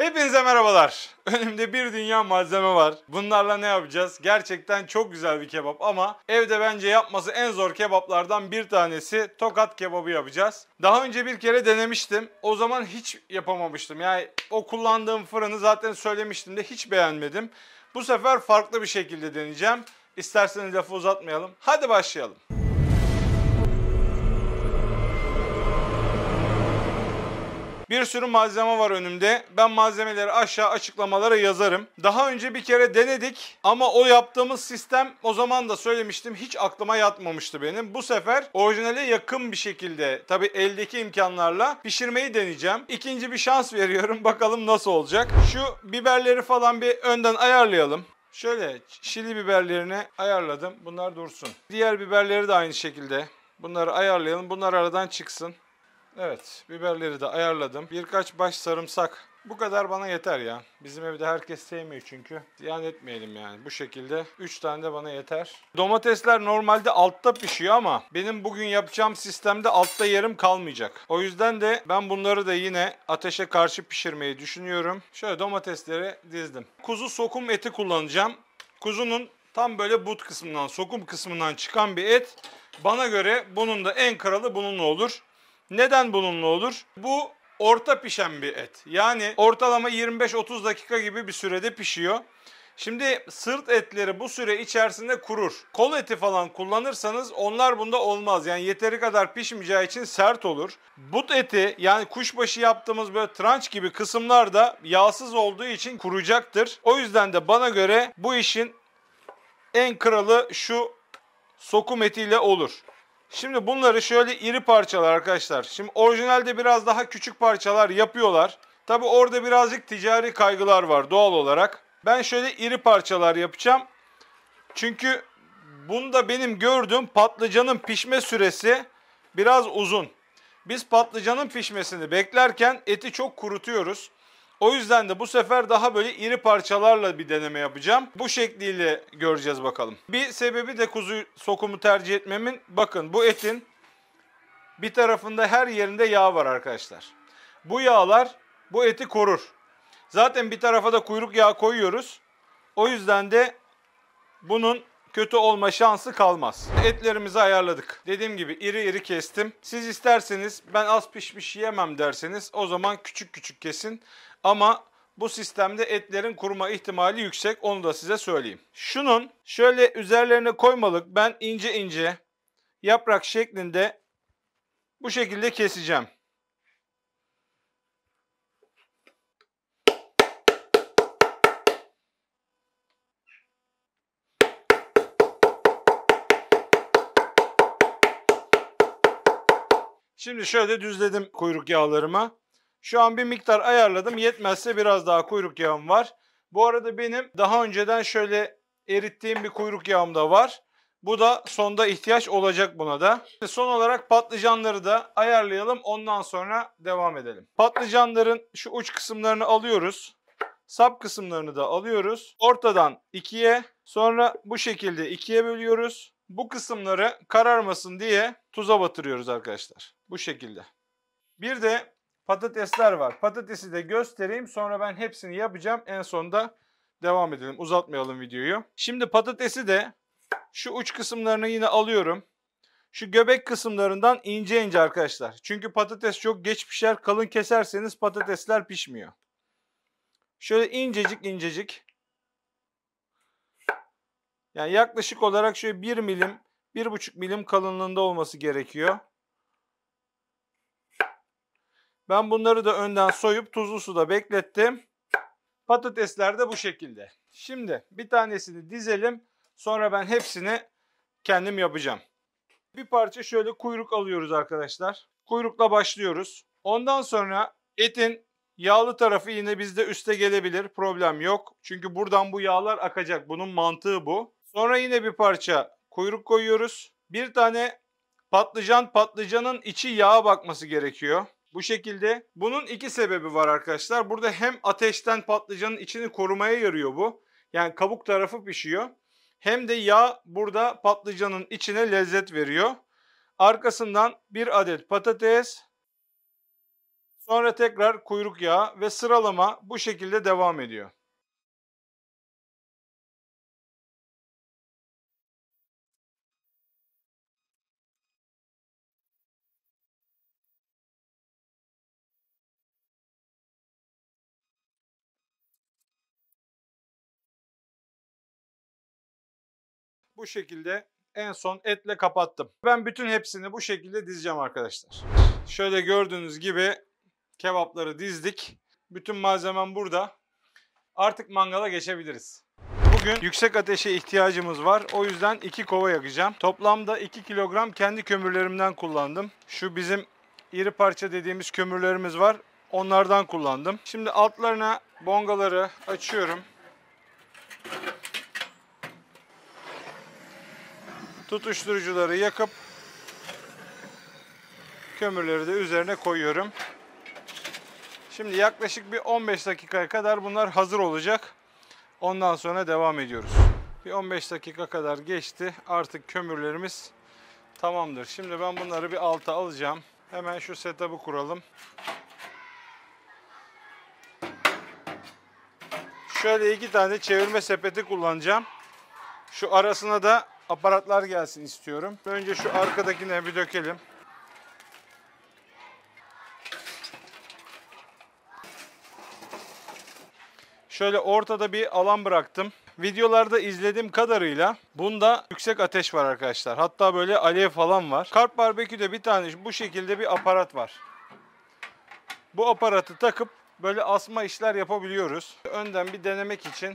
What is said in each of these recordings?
Hepinize merhabalar. Önümde bir dünya malzeme var. Bunlarla ne yapacağız? Gerçekten çok güzel bir kebap ama evde bence yapması en zor kebaplardan bir tanesi tokat kebabı yapacağız. Daha önce bir kere denemiştim. O zaman hiç yapamamıştım. Yani o kullandığım fırını zaten söylemiştim de hiç beğenmedim. Bu sefer farklı bir şekilde deneyeceğim. İsterseniz lafı uzatmayalım. Hadi başlayalım. Bir sürü malzeme var önümde. Ben malzemeleri aşağı açıklamalara yazarım. Daha önce bir kere denedik ama o yaptığımız sistem, o zaman da söylemiştim, hiç aklıma yatmamıştı benim. Bu sefer orijinale yakın bir şekilde, tabii eldeki imkanlarla pişirmeyi deneyeceğim. İkinci bir şans veriyorum. Bakalım nasıl olacak. Şu biberleri falan bir önden ayarlayalım. Şöyle şili biberlerini ayarladım. Bunlar dursun. Diğer biberleri de aynı şekilde. Bunları ayarlayalım. Bunlar aradan çıksın. Evet, biberleri de ayarladım. Birkaç baş sarımsak. Bu kadar bana yeter ya. Bizim evde herkes sevmiyor çünkü. Ziyan etmeyelim yani. Bu şekilde 3 tane de bana yeter. Domatesler normalde altta pişiyor ama benim bugün yapacağım sistemde altta yerim kalmayacak. O yüzden de ben bunları da yine ateşe karşı pişirmeyi düşünüyorum. Şöyle domatesleri dizdim. Kuzu sokum eti kullanacağım. Kuzunun tam böyle but kısmından, sokum kısmından çıkan bir et. Bana göre bunun da en kralı bununla olur. Neden bununla olur? Bu orta pişen bir et. Yani ortalama 25-30 dakika gibi bir sürede pişiyor. Şimdi sırt etleri bu süre içerisinde kurur. Kol eti falan kullanırsanız onlar bunda olmaz. Yani yeteri kadar pişmeyeceği için sert olur. But eti, yani kuşbaşı yaptığımız böyle tranç gibi kısımlar da yağsız olduğu için kuruyacaktır. O yüzden de bana göre bu işin en kralı şu sokum etiyle olur. Şimdi bunları şöyle iri parçalar arkadaşlar. Şimdi orijinalde biraz daha küçük parçalar yapıyorlar. Tabi orada birazcık ticari kaygılar var doğal olarak. Ben şöyle iri parçalar yapacağım. Çünkü bunda benim gördüğüm patlıcanın pişme süresi biraz uzun. Biz patlıcanın pişmesini beklerken eti çok kurutuyoruz. O yüzden de bu sefer daha böyle iri parçalarla bir deneme yapacağım. Bu şekliyle göreceğiz bakalım. Bir sebebi de kuzu sokumu tercih etmemin, bakın bu etin bir tarafında her yerinde yağ var arkadaşlar. Bu yağlar bu eti korur. Zaten bir tarafa da kuyruk yağı koyuyoruz. O yüzden de bunun kötü olma şansı kalmaz. Etlerimizi ayarladık. Dediğim gibi iri iri kestim. Siz isterseniz ben az pişmiş yiyemem derseniz o zaman küçük küçük kesin. Ama bu sistemde etlerin kuruma ihtimali yüksek. Onu da size söyleyeyim. Şunun şöyle üzerlerine koymalık ben ince ince yaprak şeklinde bu şekilde keseceğim. Şimdi şöyle düzledim kuyruk yağlarımı. Şu an bir miktar ayarladım. Yetmezse biraz daha kuyruk yağım var. Bu arada benim daha önceden şöyle erittiğim bir kuyruk yağım da var. Bu da sonda ihtiyaç olacak buna da. Son olarak patlıcanları da ayarlayalım. Ondan sonra devam edelim. Patlıcanların şu uç kısımlarını alıyoruz. Sap kısımlarını da alıyoruz. Ortadan ikiye, sonra bu şekilde ikiye bölüyoruz. Bu kısımları kararmasın diye tuza batırıyoruz arkadaşlar. Bu şekilde. Bir de patatesler var. Patatesi de göstereyim. Sonra ben hepsini yapacağım. En sonunda devam edelim. Uzatmayalım videoyu. Şimdi patatesi de şu uç kısımlarını yine alıyorum. Şu göbek kısımlarından ince ince arkadaşlar. Çünkü patates çok geç pişer. Kalın keserseniz patatesler pişmiyor. Şöyle incecik incecik. Yani yaklaşık olarak şöyle 1 milim, 1,5 milim kalınlığında olması gerekiyor. Ben bunları da önden soyup tuzlu suda beklettim. Patatesler de bu şekilde. Şimdi bir tanesini dizelim. Sonra ben hepsini kendim yapacağım. Bir parça şöyle kuyruk alıyoruz arkadaşlar. Kuyrukla başlıyoruz. Ondan sonra etin yağlı tarafı yine bizde üste gelebilir. Problem yok. Çünkü buradan bu yağlar akacak. Bunun mantığı bu. Sonra yine bir parça kuyruk koyuyoruz. Bir tane patlıcanın içi yağa bakması gerekiyor. Bu şekilde. Bunun iki sebebi var arkadaşlar. Burada hem ateşten patlıcanın içini korumaya yarıyor bu. Yani kabuk tarafı pişiyor. Hem de yağ burada patlıcanın içine lezzet veriyor. Arkasından bir adet patates. Sonra tekrar kuyruk yağı ve sıralama bu şekilde devam ediyor. Bu şekilde en son etle kapattım. Ben bütün hepsini bu şekilde dizeceğim arkadaşlar. Şöyle gördüğünüz gibi kebapları dizdik. Bütün malzemem burada. Artık mangala geçebiliriz. Bugün yüksek ateşe ihtiyacımız var. O yüzden 2 kova yakacağım. Toplamda 2 kilogram kendi kömürlerimden kullandım. Şu bizim iri parça dediğimiz kömürlerimiz var. Onlardan kullandım. Şimdi altlarına bongaları açıyorum. Tutuşturucuları yakıp kömürleri de üzerine koyuyorum. Şimdi yaklaşık bir 15 dakikaya kadar bunlar hazır olacak. Ondan sonra devam ediyoruz. Bir 15 dakika kadar geçti. Artık kömürlerimiz tamamdır. Şimdi ben bunları bir alta alacağım. Hemen şu setup'ı kuralım. Şöyle 2 tane çevirme sepeti kullanacağım. Şu arasına da aparatlar gelsin istiyorum. Önce şu arkadakine bir dökelim. Şöyle ortada bir alan bıraktım. Videolarda izlediğim kadarıyla bunda yüksek ateş var arkadaşlar. Hatta böyle alev falan var. Karp Barbekü'de bir tane bu şekilde bir aparat var. Bu aparatı takıp böyle asma işler yapabiliyoruz. Önden bir denemek için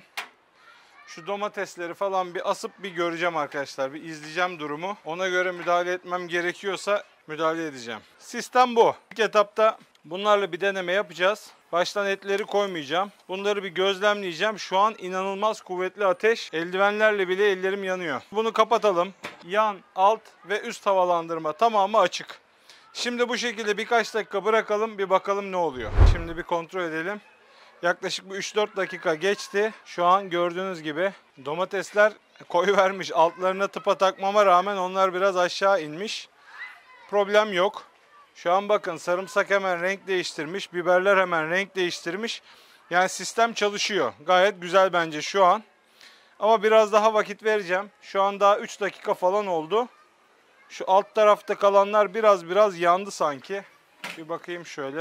şu domatesleri falan bir asıp bir göreceğim arkadaşlar. Bir izleyeceğim durumu. Ona göre müdahale etmem gerekiyorsa müdahale edeceğim. Sistem bu. İlk etapta bunlarla bir deneme yapacağız. Baştan etleri koymayacağım. Bunları bir gözlemleyeceğim. Şu an inanılmaz kuvvetli ateş. Eldivenlerle bile ellerim yanıyor. Bunu kapatalım. Yan, alt ve üst havalandırma tamamı açık. Şimdi bu şekilde birkaç dakika bırakalım. Bir bakalım ne oluyor. Şimdi bir kontrol edelim. Yaklaşık bir 3-4 dakika geçti. Şu an gördüğünüz gibi domatesler koyuvermiş. Altlarına tıpa takmama rağmen onlar biraz aşağı inmiş. Problem yok. Şu an bakın sarımsak hemen renk değiştirmiş. Biberler hemen renk değiştirmiş. Yani sistem çalışıyor. Gayet güzel bence şu an. Ama biraz daha vakit vereceğim. Şu an daha 3 dakika falan oldu. Şu alt tarafta kalanlar biraz yandı sanki. Bir bakayım şöyle.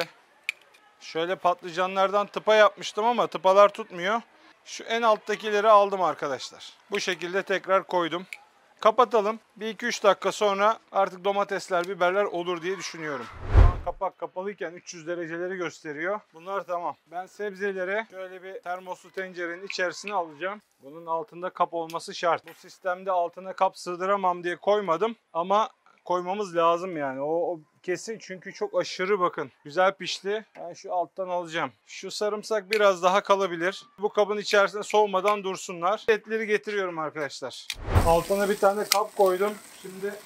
Şöyle patlıcanlardan tıpa yapmıştım ama tıpalar tutmuyor. Şu en alttakileri aldım arkadaşlar. Bu şekilde tekrar koydum. Kapatalım. Bir 2-3 dakika sonra artık domatesler, biberler olur diye düşünüyorum. Şu an kapak kapalıyken 300 dereceleri gösteriyor. Bunlar tamam. Ben sebzeleri şöyle bir termoslu tencerenin içerisine alacağım. Bunun altında kap olması şart. Bu sistemde altına kap sığdıramam diye koymadım ama koymamız lazım yani. O kesin çünkü çok aşırı bakın. Güzel pişti. Ben şu alttan alacağım. Şu sarımsak biraz daha kalabilir. Bu kabın içerisinde soğumadan dursunlar. Etleri getiriyorum arkadaşlar. Altına bir tane kap koydum. Şimdi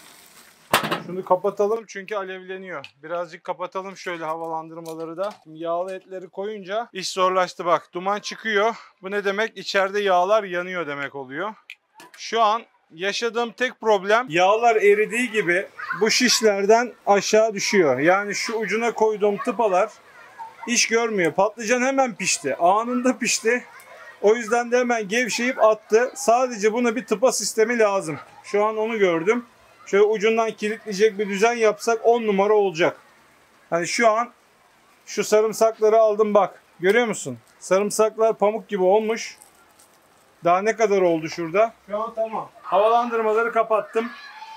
şunu kapatalım çünkü alevleniyor. Birazcık kapatalım şöyle havalandırmaları da. Şimdi yağlı etleri koyunca iş zorlaştı bak. Duman çıkıyor. Bu ne demek? İçeride yağlar yanıyor demek oluyor. Şu an yaşadığım tek problem yağlar eridiği gibi bu şişlerden aşağı düşüyor. Yani şu ucuna koyduğum tıpalar iş görmüyor. Patlıcan hemen pişti. Anında pişti. O yüzden de hemen gevşeyip attı. Sadece buna bir tıpa sistemi lazım. Şu an onu gördüm. Şöyle ucundan kilitleyecek bir düzen yapsak 10 numara olacak. Hani şu an şu sarımsakları aldım bak. Görüyor musun? Sarımsaklar pamuk gibi olmuş. Daha ne kadar oldu şurada? Şu an tamam. Havalandırmaları kapattım.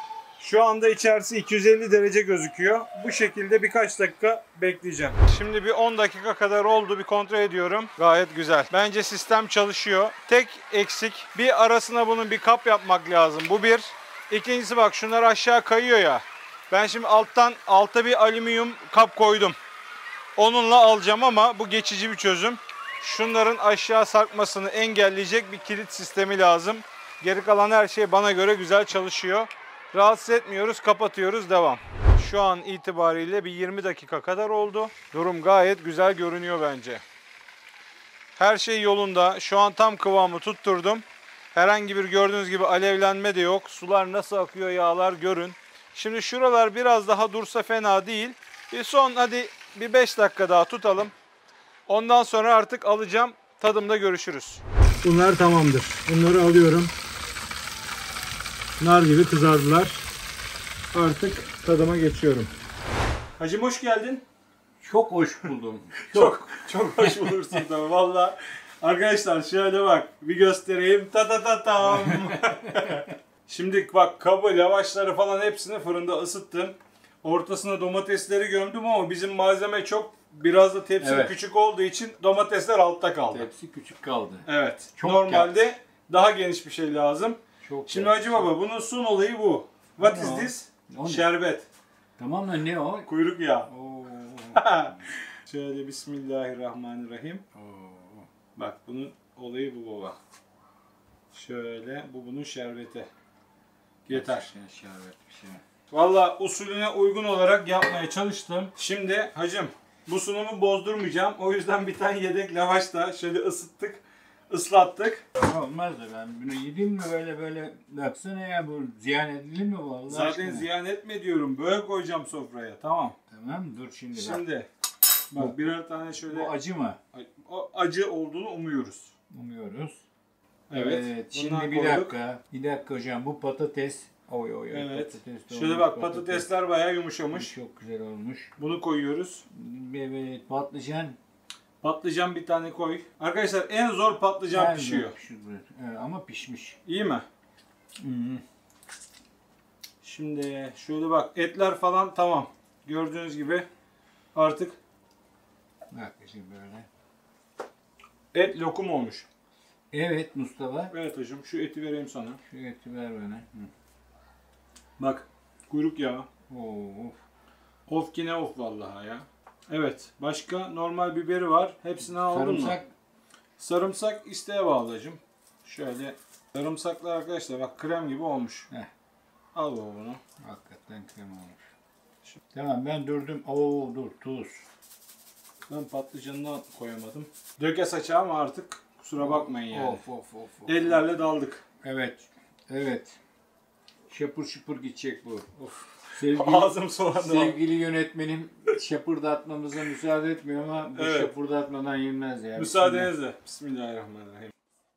Şu anda içerisi 250 derece gözüküyor. Bu şekilde birkaç dakika bekleyeceğim. Şimdi bir 10 dakika kadar oldu. Bir kontrol ediyorum. Gayet güzel. Bence sistem çalışıyor. Tek eksik bir arasına bunun bir kap yapmak lazım. Bu bir. İkincisi bak şunlar aşağı kayıyor ya. Ben şimdi alta bir alüminyum kap koydum. Onunla alacağım ama bu geçici bir çözüm. Şunların aşağı sarkmasını engelleyecek bir kilit sistemi lazım. Geri kalan her şey bana göre güzel çalışıyor. Rahatsız etmiyoruz, kapatıyoruz, devam. Şu an itibariyle bir 20 dakika kadar oldu. Durum gayet güzel görünüyor bence. Her şey yolunda. Şu an tam kıvamı tutturdum. Herhangi bir gördüğünüz gibi alevlenme de yok. Sular nasıl akıyor, yağlar görün. Şimdi şuralar biraz daha dursa fena değil. Bir son hadi bir 5 dakika daha tutalım. Ondan sonra artık alacağım. Tadımda görüşürüz. Bunlar tamamdır. Bunları alıyorum. Nar gibi kızardılar. Artık tadıma geçiyorum. Hacım hoş geldin. Çok hoş buldum. Çok hoş bulursun tabii valla. Arkadaşlar şöyle bak bir göstereyim. Ta ta ta tam. Şimdi bak kabı, lavaşları falan hepsini fırında ısıttım. Ortasına domatesleri gömdüm ama bizim malzeme çok. Biraz da tepsi küçük olduğu için domatesler altta kaldı. Tepsi küçük kaldı. Evet. Çok normalde daha geniş bir şey lazım. Çok Şimdi Hacı Baba bunun son olayı bu. What is this? Şerbet. Tamam da ne o? Kuyruk yağı. Oo. Şöyle Bismillahirrahmanirrahim. Oo. Bak bunun olayı bu baba. Şöyle bu bunun şerbeti. Yeter. Şerbet bir şey. Valla usulüne uygun olarak yapmaya çalıştım. Şimdi hacım bu sunumu bozdurmayacağım. O yüzden bir tane yedek lavaş da şöyle ısıttık, ıslattık. Olmaz da ben bunu yedim mi böyle baksana ya bu ziyan edilir mi bu Allah Zaten aşkına? ziyan etme diyorum. Böyle koyacağım sofraya. Tamam. Tamam dur şimdi. Şimdi bak birer tane şöyle. Bu acı mı? O acı olduğunu umuyoruz. Umuyoruz. Evet. Şimdi bir dakika hocam bu patates. Oy. Evet. Patates Şöyle bak patatesler bayağı yumuşamış. Çok güzel olmuş. Bunu koyuyoruz. Evet patlıcan. Patlıcan bir tane koy. Arkadaşlar en zor patlıcan pişiyor. Evet, ama pişmiş. İyi mi? Hı-hı. Şimdi şöyle bak etler falan tamam. Gördüğünüz gibi artık Bak şimdi böyle. et lokum olmuş. Evet Mustafa. Evet hocam şu eti vereyim sana. Şu eti ver bana. Hı. Bak kuyruk yağı. Of. Of ki ne of vallahi ya. Evet başka normal biberi var. Hepsini aldın mı? Sarımsak isteğe bağlı hacım. Şöyle sarımsaklar arkadaşlar bak krem gibi olmuş. Heh. Al baba bunu. Hakikaten krem olmuş. Tamam ben durdum. Dur tuz. Ben patlıcanından koyamadım. Döke saça ama artık kusura bakmayın yani. Of. Ellerle daldık. Evet. Şapır şupur gidecek bu. Of. Ağzım sulandı. Sevgili yönetmenim şapırdatmamıza müsaade etmiyor ama bu evet. şapırdatmadan yenmez ya. Müsaadenizle. Bismillahirrahmanirrahim.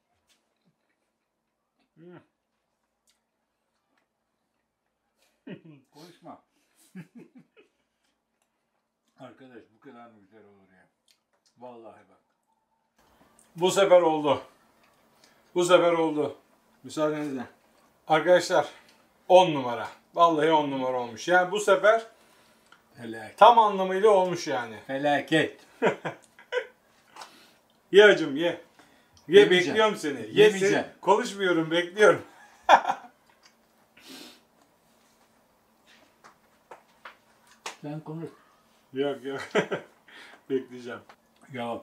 Konuşma. Arkadaş bu kadar mı güzel olur ya? Vallahi bak. Bu sefer oldu. Bu sefer oldu. Müsaadenizle. Arkadaşlar 10 numara. Vallahi 10 numara olmuş. Yani bu sefer felaket. Tam anlamıyla olmuş yani. Felaket. Ye hacım ye. Ye bekliyorum seni. Ye seni. Konuşmuyorum bekliyorum. Sen konuş. Yok. Bekleyeceğim. Ya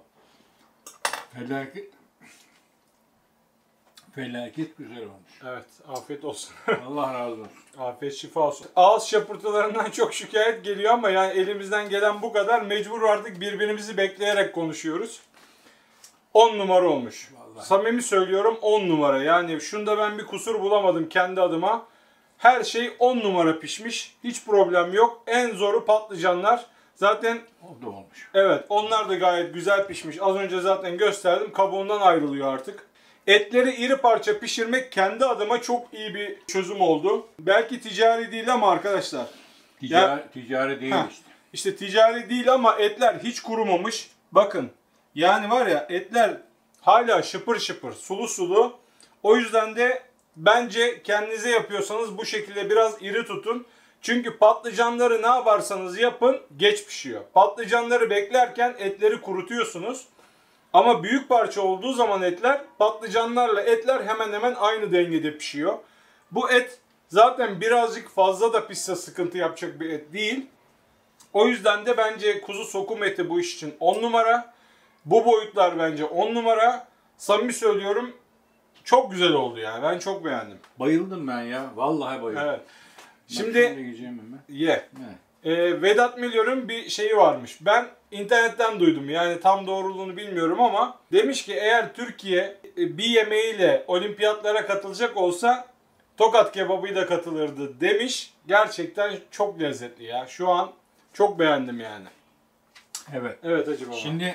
felaket güzel olmuş. Evet afiyet olsun. Allah razı olsun. Afiyet şifa olsun. Ağız şapırtılarından çok şikayet geliyor ama yani elimizden gelen bu kadar. Mecbur artık birbirimizi bekleyerek konuşuyoruz. 10 numara olmuş. Vallahi. Samimi söylüyorum 10 numara. Yani şunda ben bir kusur bulamadım kendi adıma. Her şey 10 numara pişmiş. Hiç problem yok. En zoru patlıcanlar. Zaten o da olmuş. Evet onlar da gayet güzel pişmiş. Az önce zaten gösterdim. Kabuğundan ayrılıyor artık. Etleri iri parça pişirmek kendi adıma çok iyi bir çözüm oldu. Belki ticari değil ama arkadaşlar. Ticari değil işte. İşte ticari değil ama etler hiç kurumamış. Bakın yani var ya etler hala şıpır şıpır sulu sulu. O yüzden de bence kendinize yapıyorsanız bu şekilde biraz iri tutun. Çünkü patlıcanları ne yaparsanız yapın geç pişiyor. Patlıcanları beklerken etleri kurutuyorsunuz. Ama büyük parça olduğu zaman etler patlıcanlarla etler hemen hemen aynı dengede pişiyor. Bu et zaten birazcık fazla da pişse sıkıntı yapacak bir et değil. O yüzden de bence kuzu sokum eti bu iş için 10 numara. Bu boyutlar bence 10 numara. Samimi söylüyorum çok güzel oldu yani. Ben çok beğendim. Bayıldım ben ya. Vallahi bayıldım. Evet. Şimdi ye. Vedat Milor'un bir şeyi varmış. Ben internetten duydum. Yani tam doğruluğunu bilmiyorum ama demiş ki eğer Türkiye bir yemeğiyle olimpiyatlara katılacak olsa Tokat kebabı da katılırdı demiş. Gerçekten çok lezzetli ya. Şu an çok beğendim yani. Evet. Evet Hacı Baba. Şimdi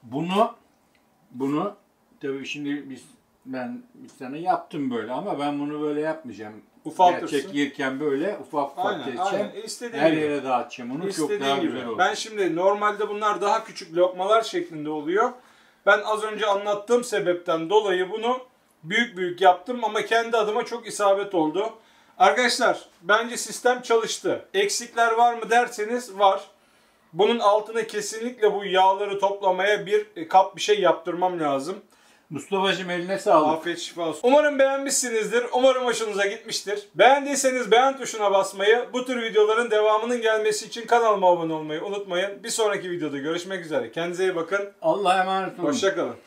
bunu tabii şimdi ben bir tane yaptım böyle ama ben bunu böyle yapmayacağım. Ufaltırsın. Gerçek yerken böyle ufak ufak Aynen, keseceğim. aynen. İstediğin Her gibi. yere dağıtacağım onu. Çok İstediğin daha gibi. güzel olur. Ben şimdi normalde bunlar daha küçük lokmalar şeklinde oluyor. Ben az önce anlattığım sebepten dolayı bunu büyük büyük yaptım ama kendi adıma çok isabet oldu. Arkadaşlar bence sistem çalıştı. Eksikler var mı derseniz var. Bunun altına kesinlikle bu yağları toplamaya bir kap bir şey yaptırmam lazım. Mustafa'cığım eline sağlık. Afiyet şifa olsun. Umarım beğenmişsinizdir. Umarım hoşunuza gitmiştir. Beğendiyseniz beğen tuşuna basmayı, bu tür videoların devamının gelmesi için kanalıma abone olmayı unutmayın. Bir sonraki videoda görüşmek üzere. Kendinize iyi bakın. Allah'a emanet olun. Hoşça kalın.